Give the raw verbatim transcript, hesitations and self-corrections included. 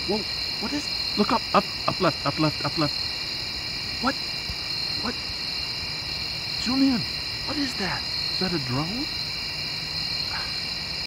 Whoa, what is... Look up, up, up left, up left, up left. What? What? Zoom in. What is that? Is that a drone?